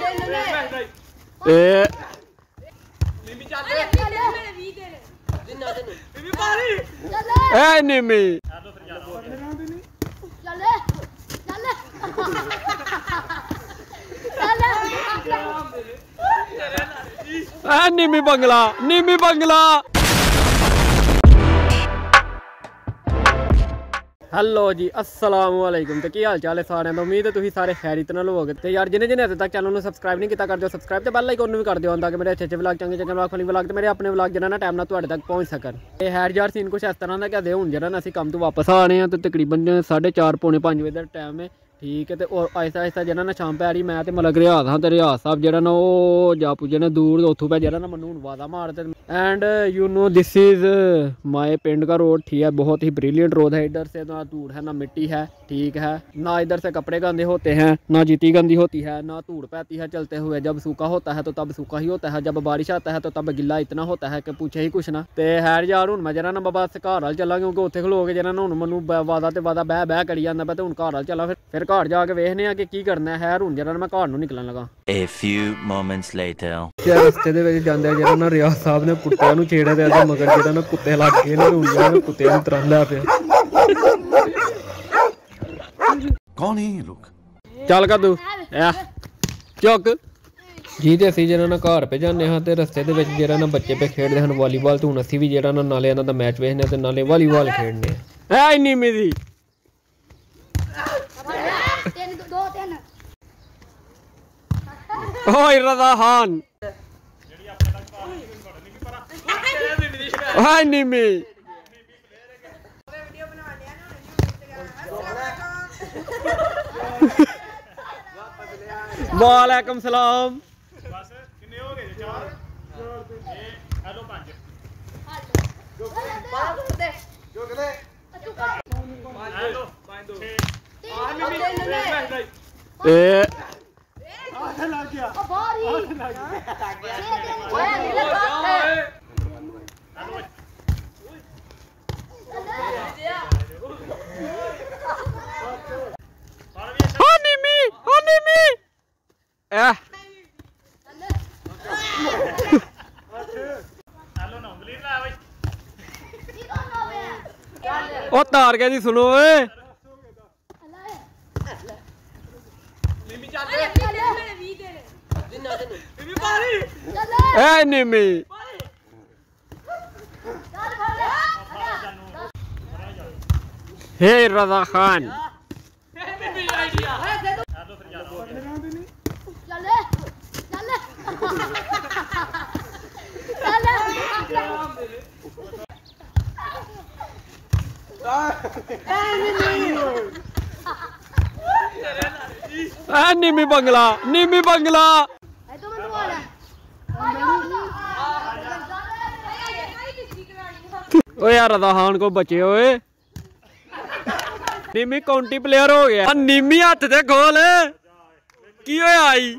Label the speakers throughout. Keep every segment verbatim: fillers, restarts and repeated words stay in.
Speaker 1: ए ए निमी ए निमी बंगला निमी बंगला। Hello जी अस्सलाम वालेकुम। तो की हाल चाल है सारे तो उम्मीद है तुम सारे खैरियत नाल होवोगे। तो यार जिन्हें जिन्हें अजे तक चैनल को सबसक्राइब नहीं किया कर दो सबसक्राइब ते बेल आइकन भी कर दो ताकि मेरे अच्छे अच्छे व्लॉग चंगे चंगे व्लॉग फनी व्लॉग ते मेरे अपने व्लॉग जिन्हें ना टाइम ना तुहाडे तक पहुँच सकन। ते हैर यार सीन कुछ इस तरह का कि हुण जिहड़ा ना असीं काम तो वापस आने हैं तो तकरीबन साढ़े चार पौने पाँच बजे का टाइम है ठीक है। तो और आहिस्ता आहिस्ता जो ना शाम पै रही मैं तो मतलब रियाज हाँ तो रियाज साहब जो ना वो जा पुजे ने दूर उतों पे जो ना मैं हूँ वादा मारते and you know this is my पिंड का रोड ठीक है। बहुत ही ब्रिलियंट रोड है। इधर से ना धूड़ है ना मिट्टी है ठीक है। ना इधर से कपड़े गंदे होते हैं ना जीती गंदी होती है ना धूड़ पैती है चलते हुए। जब सूखा होता है तो तब सूखा ही होता है, जब बारिश आता है तो तब गिला इतना होता है कि पूछे ही कुछ ना। तो हैर यार हूँ मैं जरा ना बस घर वाल चला क्योंकि उत्थे खलो के जरा ना हूँ मैनू वादा तो वादा बह बह करी जाता तो हूँ घर वाल चला फिर फिर घर जाके वेखने कि की करना है। हूँ जरा मैं घर नूं निकलन लगा।
Speaker 2: A few moments later
Speaker 1: रस्ते दे विच जांदे जरा ना रियाज साहब ने कुत्तियां नूं छेड़े ते अगे मगर जरा ना कुत्ते लग गए ने हूँ जरा ना कुत्तियां नूं तरंदा पिया।
Speaker 2: कौन है ये लोग?
Speaker 1: चल कदू चुक जी। तो असीं जरा ना घर पे जाने हाँ तो रस्ते दे विच जरा ना बच्चे पे खेडदे हन वॉलीबॉल। तो हुण असीं भी जरा ना नाले इन्हां दा मैच वेखने ते नाले वॉलीबॉल खेडने ऐ इन्नी मेरी ओए रज़ा खान हाय निमी वालेकुम सलाम। ए ओ तार के दी सुनो ए ए निमी हे रज़ा खान निमी बंगला निमी बंगला। ओ यार रज़ा खान को बचे हुए निमी काउंटी प्लेयर हो गया। निमी हाथ ते खोल की होया आई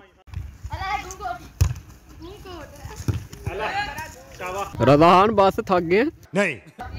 Speaker 1: रज़ा खान बस थक गए
Speaker 2: नहीं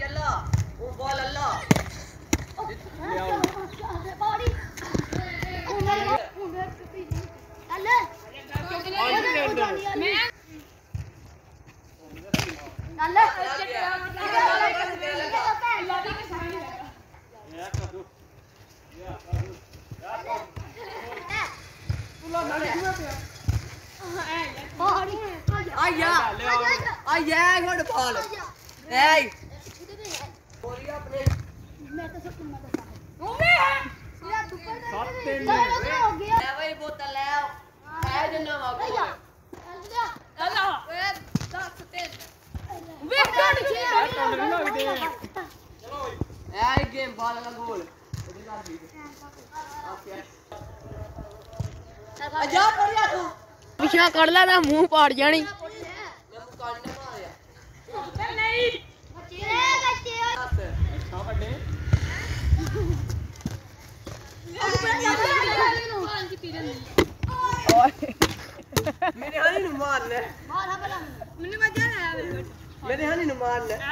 Speaker 3: पिछा कर ला मुंह पाड़ जानी।
Speaker 4: मेरे हानी नु मार ले मार हा भला मैंने मजा आया मेरे हानी नु मार ले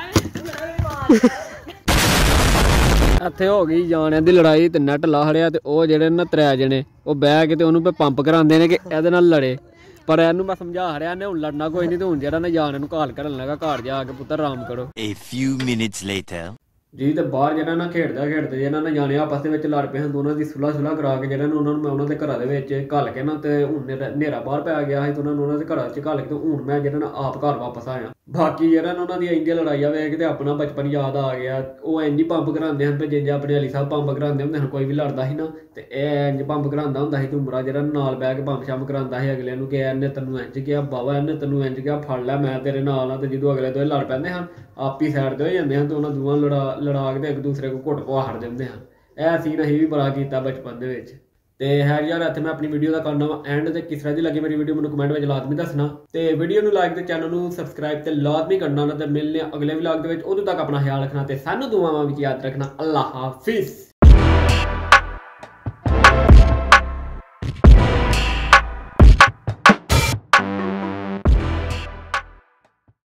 Speaker 1: ਇੱਥੇ ਹੋ ਗਈ ਜਾਣਿਆਂ ਦੀ ਲੜਾਈ ਤੇ ਨੈਟ ਲਾ ਹੜਿਆ ਤੇ ਉਹ ਜਿਹੜੇ ਨਾ ਤਰੇ ਜਣੇ ਉਹ ਬਹਿ ਕੇ ਤੇ ਉਹਨੂੰ ਪੰਪ ਕਰਾਉਂਦੇ ਨੇ ਕਿ ਇਹਦੇ ਨਾਲ ਲੜੇ। ਪਰ ਇਹਨੂੰ ਮੈਂ ਸਮਝਾ ਰਿਹਾ ਨੇ ਹੁਣ ਲੜਨਾ ਕੋਈ ਨਹੀਂ ਤੇ ਹੁਣ ਜਿਹੜਾ ਨੇ ਜਾਣ ਇਹਨੂੰ ਘਾਲ ਕਰਨ ਲੱਗਾ ਘਰ ਜਾ ਕੇ ਪੁੱਤਰ ਆਰਾਮ ਕਰੋ।
Speaker 2: A few minutes later.
Speaker 1: ਜੀ ਤੇ ਬਾਹਰ ਜਿਹੜਾ ਨਾ ਖੇਡਦਾ ਖੇਡਦੇ ਇਹਨਾਂ ਨੇ ਜਾਣੇ ਆਪਸ ਦੇ ਵਿੱਚ ਲੜ ਪਏ ਹਨ ਦੋਨਾਂ ਦੀ ਸੁਲਾ ਸੁਲਾ ਕਰਾ ਕੇ ਜਿਹੜਾ ਉਹਨਾਂ ਨੂੰ ਮੈਂ ਉਹਨਾਂ ਦੇ ਘਰਾਂ ਦੇ ਵਿੱਚ ਘੱਲ ਕੇ ਨਾ ਤੇ ਹੁਣ ਹਨੇਰਾ ਬਾਹਰ ਪੈ ਗਿਆ ਸੀ ਤੇ ਉਹਨਾਂ ਨੂੰ ਉਹਨਾਂ ਦੇ ਘਰਾਂ 'ਚ ਘੱਲ ਕੇ ਤੇ ਹੁਣ ਮੈਂ ਜਿਹੜਾ ਨਾ ਆਪ ਘਰ ਵਾਪਸ ਆਇਆ। ਬਾਕੀ ਜਿਹੜਾ ਨਾ ਉਹਨਾਂ ਦੀ ਇੰਡੀਆ ਲੜਾਈਆਂ ਵੇਖ ਕੇ ਆਪਣਾ ਬਚਪਨ ਯਾਦ ਆ ਗਿਆ। ਉਹ ਇੰਝ ਪੰਪ ਕਰਾਉਂਦੇ ਹਨ ਤੇ ਜਿੰਜ ਆਪਣੇ ਅਲੀ ਸਾਹਿਬ ਪੰਪ ਕਰਾਉਂਦੇ ਹੁੰਦੇ ਹਨ ਕੋਈ ਵੀ ਲੜਦਾ ਸੀ ਨਾ ਤੇ ਇਹ ਇੰਝ ਪੰਪ ਕਰਾਉਂਦਾ ਹੁੰਦਾ ਸੀ ਝੁੰਮਰਾ ਜਿਹੜਾ ਨਾਲ ਬਹਿ ਕੇ ਪੰਪ ਸ਼ੰਪ ਕਰਾਉਂਦਾ ਸੀ ਅਗਲੇ ਨੂੰ ਕਿ ਇਹਨੇ ਤੈਨੂੰ ਇੰਝ ਕਿਹਾ ਬਾਵਾ ਇਹਨੇ ਤੈਨੂੰ ਇੰਝ ਕਿਹਾ ਫੜ ਲੈ ਮੈਂ ਤੇਰੇ ਨਾਲ ਆ। ਤੇ ਜਦੋਂ ਅਗਲੇ ਦੋਵੇਂ ਲੜ ਪੈਂਦੇ ਹਨ ਆਪ ਹੀ ਸਾਈਡ ਤੇ ਹੋ ਜਾਂਦੇ ਹਨ ਤੇ ਉਹਨਾਂ ਦੋਵਾਂ ਲੜਾ ਲੜਾ ਕੇ ਤੇ ਇੱਕ ਦੂਸਰੇ को घुट पवा हट दिंदे हैं। यह सीन असीं भी बड़ा कीता बचपन दे विच। ते खैर यार इत्थे मैं अपनी वीडियो दा करना वा एंड ते किस तरह दी लगी मेरी वीडियो मैनूं कमेंट विच लाजमी दसना ते वीडियो नूं लाइक ते चैनल नूं सबसक्राइब ते लाजमी करना ना ते मिलने अगले व्लॉग दे विच। उदों तक अपना ख्याल रखना ते सानूं दुआवां विच याद रखना। अल्लाह हाफिज़।